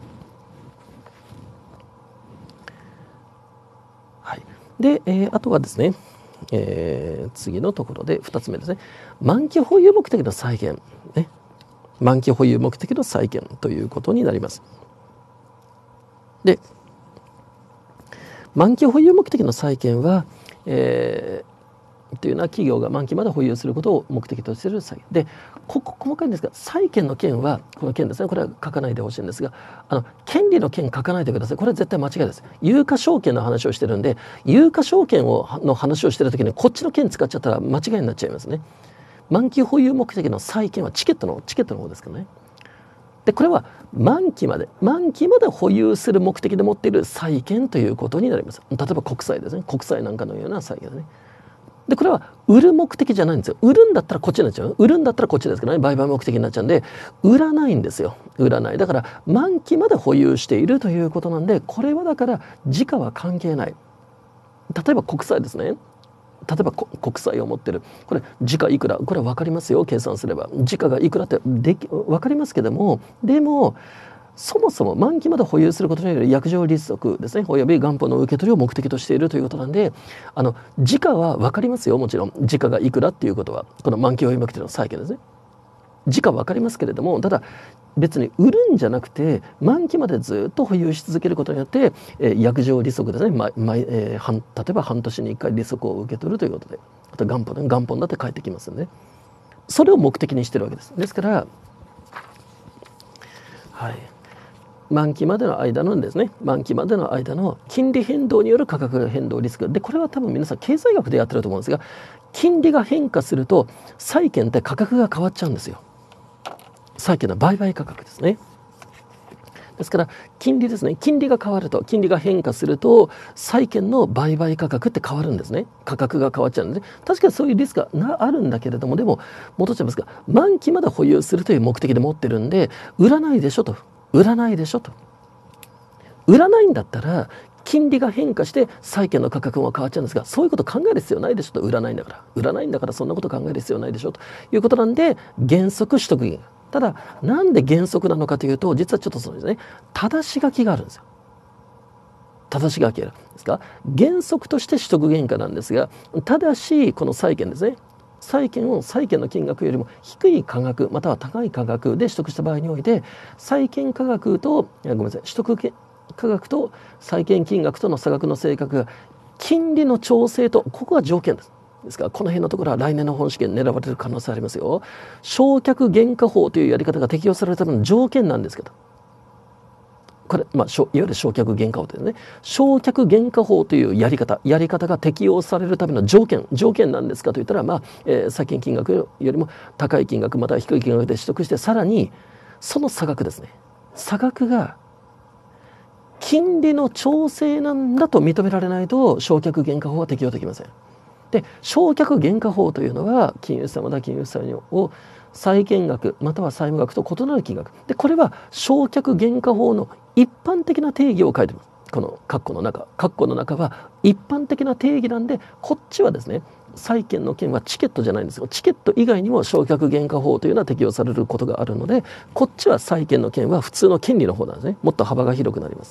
Speaker 1: はい、で、あとはですね、次のところで2つ目ですね、満期保有目的の債権、満期保有目的の債権ということになります。で満期保有目的の債権は、というのは企業が満期まで保有することを目的としている債権で、細かいんですが、債権の権はこの権ですね、これは書かないでほしいんですが、権利の権書かないでください。これは絶対間違いです。有価証券の話をしてるんで、有価証券の話をしてる時にこっちの権使っちゃったら間違いになっちゃいますね。満期保有目的の債権はチケットの方ですからね。でこれは満期まで保有する目的で持っている債権ということになります。例えば国債ですね、国債なんかのような債権ですね。でこれは売る目的じゃないんですよ。売るんだったらこっちになっちゃう、売るんだったらこっちですからね、売買目的になっちゃうんで、売らないんですよ。売らない。だから満期まで保有しているということなんで、これはだから時価は関係ない。例えば国債ですね、 例えば国債を持ってる、これ時価いくら、これ分かりますよ、計算すれば時価がいくらって分かりますけども、でもそもそも満期まで保有することによる約定利息ですね、および元本の受け取りを目的としているということなんで、時価は分かりますよ、もちろん時価がいくらっていうことは、この満期保有目的の債権ですね、時価分かりますけれども、ただ別に売るんじゃなくて満期までずっと保有し続けることによって、約定利息ですね、例えば半年に1回利息を受け取るということで、あと元本だって返ってきますよね。それを目的にしてるわけです。ですから、はい、満期までの間のですね、満期までの間の金利変動による価格変動リスクで、これは多分皆さん経済学でやってると思うんですが、金利が変化すると債券って価格が変わっちゃうんですよ。債券の売買価格ですね。ですから金利ですね、金利が変わると、金利が変化すると債券の売買価格って変わるんですね。価格が変わっちゃうんですね。確かにそういうリスクがあるんだけれども、でも戻っちゃいますが、満期まで保有するという目的で持ってるんで、売らないでしょと、売らないでしょと、売らないんだったら金利が変化して債券の価格も変わっちゃうんですが、そういうこと考える必要ないでしょと、売らないんだからそんなこと考える必要ないでしょということなんで、原則取得原価。ただなんで原則なのかというと、実はちょっとそうですね、正し書きがあるんですよ。正し書きがあるんですか、原則として取得原価なんですが、ただしこの債券ですね、債券の金額よりも低い価格または高い価格で取得した場合において、債券価格と取得価格と債券金額との差額の性格が金利の調整と、ここが条件です。ですからこの辺のところは来年の本試験に狙われる可能性ありますよ。償却原価法というやり方が適用されるための条件なんですけど、これ、いわゆる償却原価法ですね。償却原価法というやり方が適用されるための条件なんですかといったら、債券金額よりも高い金額または低い金額で取得して、さらにその差額ですね、差額が金利の調整なんだと認められないと償却原価法は適用できません。で、償却原価法というのは金融資産または金融資産を債権額または債務額と異なる金額で、これは償却原価法の一般的な定義を書いています。この括弧の中は一般的な定義なんで、こっちはですね、債権の件はチケットじゃないんですよ。チケット以外にも償却原価法というのは適用されることがあるので、こっちは債権の件は普通の権利の方なんですね。もっと幅が広くなります。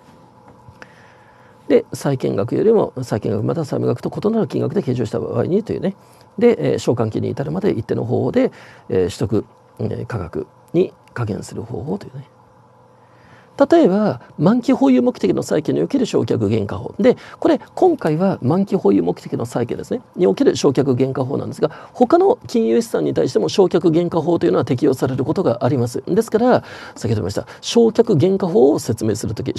Speaker 1: で、債権額よりも債権額または債務額と異なる金額で計上した場合にというね、で償還期に至るまで一定の方法で取得価格に加減する方法というね。例えば満期保有目的の債権における償却原価法で、これ今回は満期保有目的の債権ですねにおける償却原価法なんですが、他の金融資産に対しても償却原価法というのは適用されることがあります。ですから先ほど言いました償却原価法を説明するとき、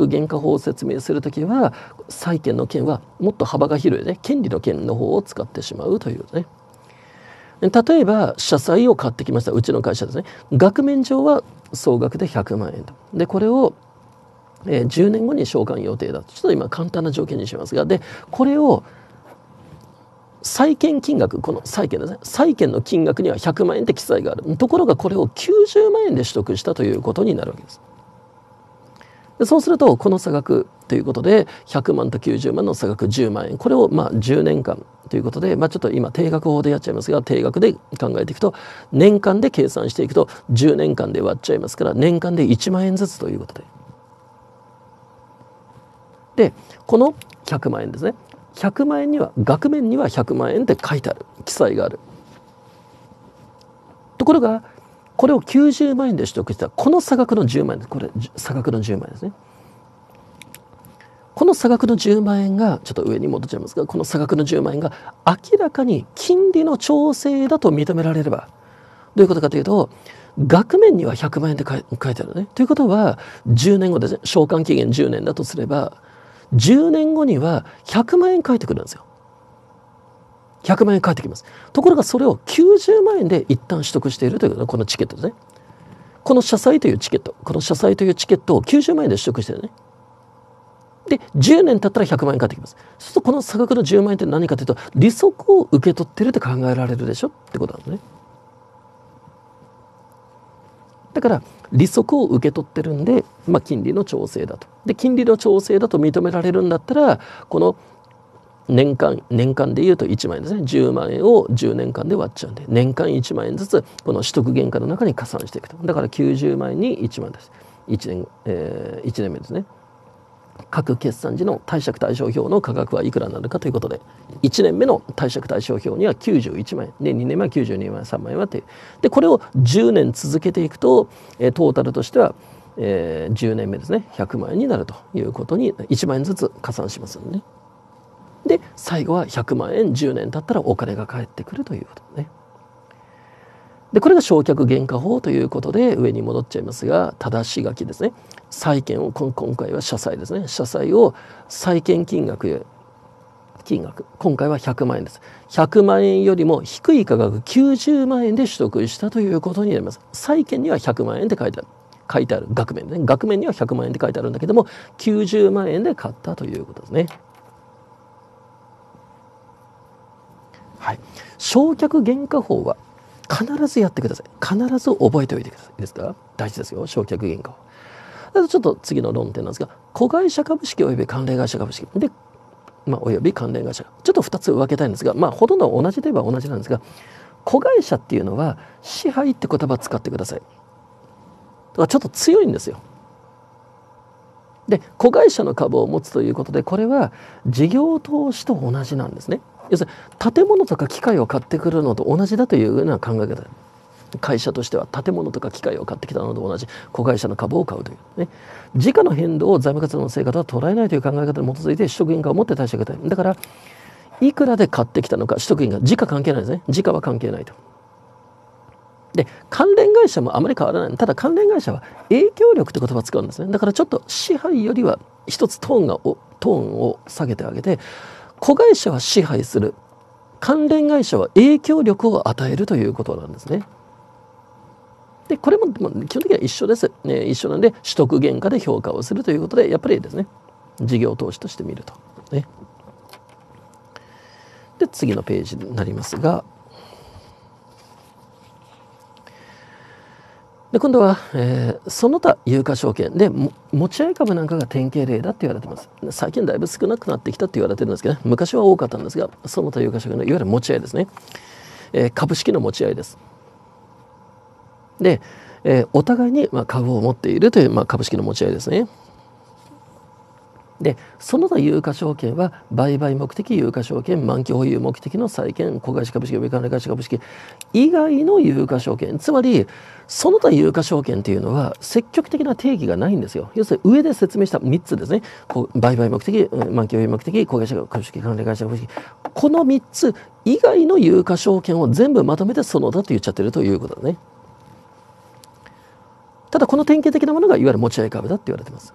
Speaker 1: は債権の件はもっと幅が広いね、権利の件の方を使ってしまうというね。例えば社債を買ってきました、うちの会社ですね。額面上は総額で100万円と。でこれを10年後に償還予定だと。ちょっと今簡単な条件にしますが、でこれを債権金額、この債権ですね、債権の金額には100万円って記載がある。ところがこれを90万円で取得したということになるわけです。でそうするとこの差額ということで100万と90万の差額10万円、これを10年間ということで、ちょっと今定額法でやっちゃいますが、定額で考えていくと年間で計算していくと10年間で割っちゃいますから、年間で1万円ずつということで、この100万円ですね、100万円には額面には100万円って書いてある、記載がある。ところがこれを90万円で取得したこの差額の10万円です。これ差額の10万円ですね。この差額の10万円がちょっと上に戻っちゃいますが、この差額の10万円が明らかに金利の調整だと認められれば、どういうことかというと、額面には100万円で書いてあるね。ということは10年後ですね、償還期限10年だとすれば10年後には100万円返ってくるんですよ。100万円返ってきます。ところがそれを90万円で一旦取得しているということ、このチケットですね。この社債というチケットを90万円で取得しているね。で10年経ったら100万円返ってきます。そうするとこの差額の10万円って何かというと、利息を受け取っていると考えられるでしょってことなんですね。だから利息を受け取ってるんで、金利の調整だと。で金利の調整だと認められるんだったら、この年間でいうと1万円ですね。10万円を10年間で割っちゃうんで、年間1万円ずつこの取得原価の中に加算していくと。だから90万円に1万です。1年目ですね。各決算時の貸借対照表の価格はいくらになるかということで、1年目の貸借対照表には91万円で、2年目は92万円、3万円はっていう。でこれを10年続けていくと、トータルとしては、10年目ですね、100万円になるということに、1万円ずつ加算しますよね。で最後は100万円10年経ったらお金が返ってくるということね。でこれが償却原価法ということで上に戻っちゃいますが、正し書きですね。債券を今回は社債ですね。社債を債券金額今回は100万円です。100万円よりも低い価格90万円で取得したということになります。債券には100万円って書いてある額面でね。額面には100万円って書いてあるんだけども、90万円で買ったということですね。はい、償却原価法は必ずやってください。必ず覚えておいてください。いいですか？大事ですよ、償却原価法。ちょっと次の論点なんですが、子会社株式および関連会社株式で、および関連会社、ちょっと2つ分けたいんですが、ほとんど同じといえば同じなんですが、子会社っていうのは支配って言葉を使ってください。だからちょっと強いんですよ。で子会社の株を持つということで、これは事業投資と同じなんですね。要するに建物とか機械を買ってくるのと同じだというような考え方。会社としては建物とか機械を買ってきたのと同じ、子会社の株を買うというね。時価の変動を財務活動の成果とは捉えないという考え方に基づいて取得原価を持って貸してください。だからいくらで買ってきたのか、取得原価、時価関係ないですね。時価は関係ないと。で関連会社もあまり変わらない。ただ関連会社は影響力って言葉を使うんですね。だからちょっと支配よりは一つトーンを下げてあげて、子会社は支配する、関連会社は影響力を与えるということなんですね。でこれも基本的には一緒です、一緒なんで取得原価で評価をするということで、やっぱりですね、事業投資として見ると、ね。で次のページになりますが、で今度は、その他有価証券で持ち合い株なんかが典型例だって言われてます。最近だいぶ少なくなってきたって言われてるんですけど、ね、昔は多かったんですが、その他有価証券のいわゆる持ち合いですね、株式の持ち合いです。で、お互いに株を持っているという株式の持ち合いですね。でその他有価証券は売買目的有価証券、満期保有目的の債券、子会社株式及び関連会社株式以外の有価証券、つまりその他有価証券というのは積極的な定義がないんですよ。要するに上で説明した3つですね。売買目的、満期保有目的、子会社株式、関連会社株式、この3つ以外の有価証券を全部まとめてその他と言っちゃってるということだね。ただこの典型的なものがいわゆる持ち合い株だって言われてます。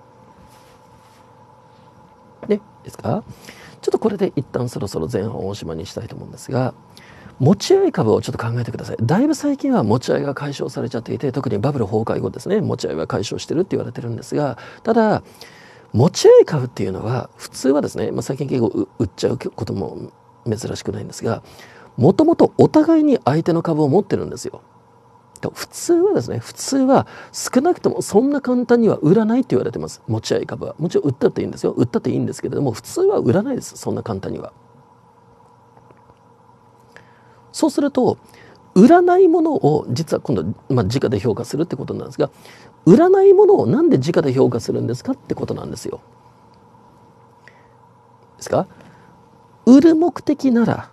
Speaker 1: ね、ですか？ちょっとこれで一旦そろそろ前半をおしまいにしたいと思うんですが、持ち合い株をちょっと考えてください。だいぶ最近は持ち合いが解消されちゃっていて、特にバブル崩壊後ですね、持ち合いは解消してるって言われてるんですが、ただ持ち合い株っていうのは普通はですね、最近結構売っちゃうことも珍しくないんですが、もともとお互いに相手の株を持ってるんですよ。普通はですね、少なくともそんな簡単には売らないって言われてます。持ち合い株はもちろん売ったっていいんですよ。売ったっていいんですけれども、普通は売らないです。そんな簡単には。そうすると売らないものを実は今度時価で評価するってことなんですが、売らないものをなんで時価で評価するんですかってことなんですよ。ですか？売る目的なら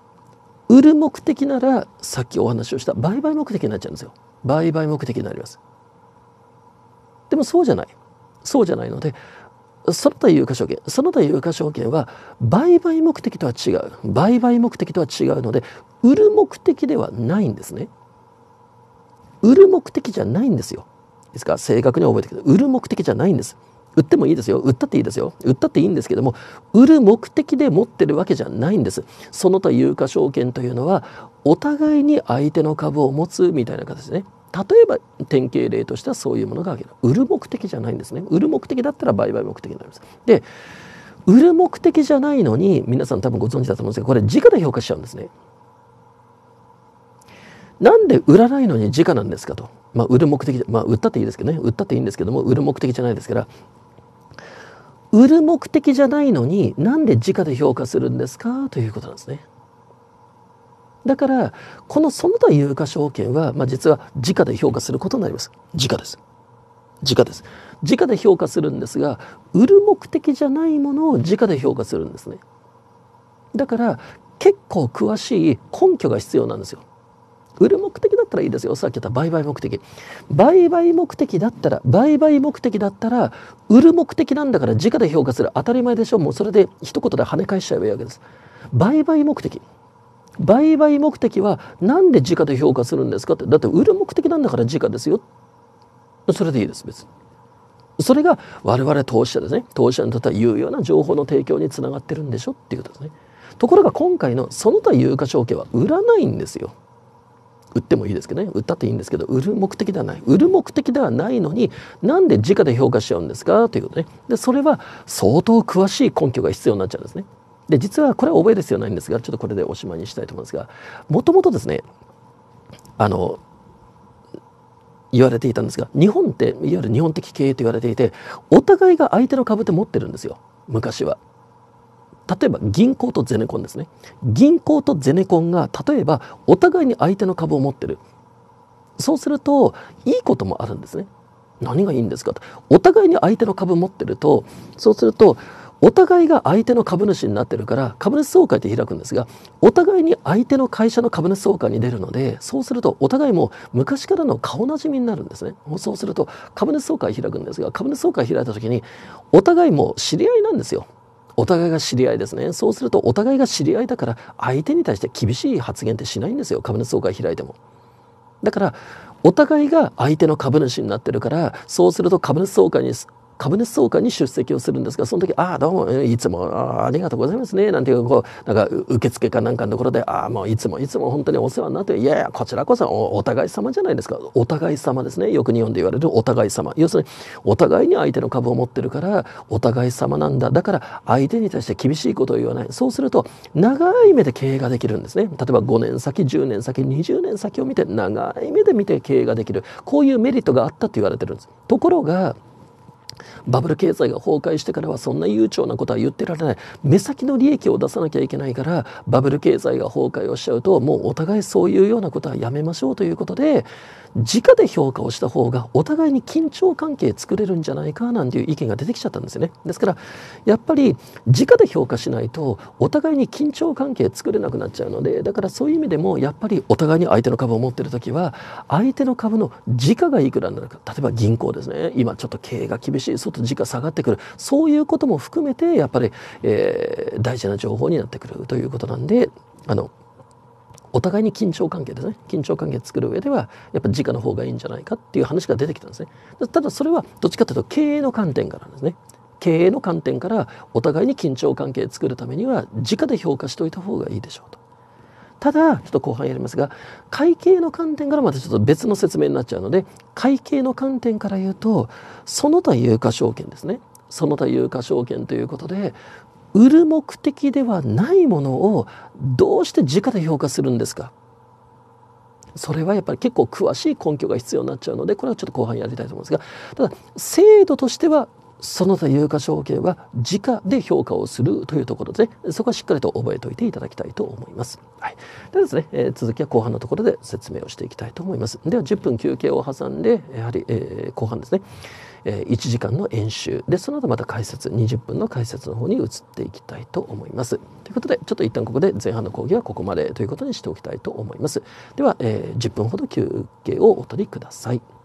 Speaker 1: さっきお話をした売買目的になっちゃうんですよ。売買目的になります。でもそうじゃないので、その他有価証券は売買目的とは違うので、売る目的ではないんですね。売る目的じゃないんですよ。ですから正確に覚えてください。売る目的じゃないんです。売ってもいいですよ。売ったっていいですよ。売ったっていいんですけども、売る目的で持ってるわけじゃないんです。その他有価証券というのはお互いに相手の株を持つみたいな形でね。例えば典型例としてはそういうものが挙げる。売る目的じゃないんですね。売る目的だったら売買目的になります。で、売る目的じゃないのに皆さん多分ご存知だと思うんですが、これ時価で評価しちゃうんですね。なんで売らないのに時価なんですかと。売る目的売ったっていいですけどね。売ったっていいんですけども、売る目的じゃないですから、 売る目的じゃないのになんで時価で評価するんですかということなんですね。だからこのその他有価証券は、実は時価で評価することになります。時価です。時価です。時価で評価するんですが、売る目的じゃないものを時価で評価するんですね。だから結構詳しい根拠が必要なんですよ。売る目的だったらいいですよ。さっき言った売買目的。売買目的だったら、売る目的なんだから時価で評価する。当たり前でしょ。もうそれで一言で跳ね返しちゃえばいいわけです。売買目的はなんで時価で評価するんですかって。だって売る目的なんだから時価ですよ。それでいいです、別に。それが我々投資者ですね。投資者にとっては有用な情報の提供につながってるんでしょっていうことですね。ところが今回のその他有価証券は売らないんですよ。売ってもいいですけどね、売ったっていいんですけど、売る目的ではない。売る目的ではないのになんで時価で評価しちゃうんですかということね。でそれは相当詳しい根拠が必要になっちゃうんですね。で実はこれは覚える必要ないんですが、ちょっとこれでおしまいにしたいと思うんですが、もともとですね言われていたんですが、日本っていわゆる日本的経営と言われていて、お互いが相手の株って持ってるんですよ、昔は。例えば銀行とゼネコンですね。銀行とゼネコンが例えばお互いに相手の株を持ってる。そうするといいこともあるんですね。何がいいんですかと。お互いに相手の株を持ってると、そうするとお互いが相手の株主になってるから株主総会って開くんですが、お互いに相手の会社の株主総会に出るので、そうするとお互いも昔からの顔なじみになるんですね。そうすると株主総会開くんですが、株主総会開いた時にお互いも知り合いなんですよ。お互いが知り合いですね。そうするとお互いが知り合いだから相手に対して厳しい発言ってしないんですよ、株主総会開いても。だからお互いが相手の株主になってるから、そうすると株主総会に出席をするんですが、その時どうもいつもありがとうございますねなんていうなんか受付かなんかのところでもういつも本当にお世話になって、いやいやこちらこそお互い様じゃないですか。お互い様ですね。よく日本で言われるお互い様。要するにお互いに相手の株を持ってるからお互い様なんだ。だから相手に対して厳しいことを言わない。そうすると長い目で経営ができるんですね。例えば5年先10年先20年先を見て、長い目で見て経営ができる。こういうメリットがあったと言われてるんです。ところがバブル経済が崩壊してからはそんな悠長なことは言ってられない。目先の利益を出さなきゃいけないから、バブル経済が崩壊をしちゃうともうお互いそういうようなことはやめましょうということで、時価で評価をした方がお互いに緊張関係作れるんじゃないかなんていう意見が出てきちゃったんですよね。ですからやっぱり時価で評価しないとお互いに緊張関係作れなくなっちゃうので、だからそういう意味でもやっぱりお互いに相手の株を持っている時は相手の株の時価がいくらになるか。例えば銀行ですね。今ちょっと経営が厳しい、外時価下がってくる、そういうことも含めてやっぱり、大事な情報になってくるということなんで、お互いに緊張関係ですね。緊張関係作る上ではやっぱ時価の方がいいんじゃないかっていう話が出てきたんですね。ただそれはどっちかというと経営の観点からなんですね。経営の観点からお互いに緊張関係作るためには時価で評価しておいた方がいいでしょうと。ただちょっと後半やりますが、会計の観点からまたちょっと別の説明になっちゃうので、会計の観点から言うとその他有価証券ですね。その他有価証券ということで、売る目的ではないものをどうして時価で評価するんですか。それはやっぱり結構詳しい根拠が必要になっちゃうので、これはちょっと後半やりたいと思うんですが、ただ制度としてはその他有価証券は時価で評価をするというところで、そこはしっかりと覚えておいていただきたいと思います。はい、ではですね、続きは後半のところで説明をしていきたいと思います。では10分休憩を挟んで、やはり、後半ですね、1時間の演習で、その後また解説20分の解説の方に移っていきたいと思います。ということでちょっと一旦ここで前半の講義はここまでということにしておきたいと思います。では、10分ほど休憩をお取りください。